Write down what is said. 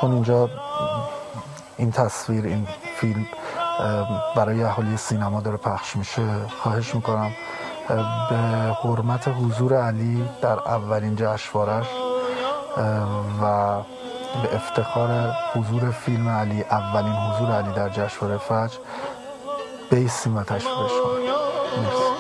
چون اینجا این تصویر، این فیلم برای اهالی سینما داره پخش میشه، خواهش میکنم به حرمت حضور علی در اولین جشنواره‌اش و به افتخار حضور فیلم علی، اولین حضور علی در جشنواره فجر، بیستیم و تشویقش کنیم. مرسی.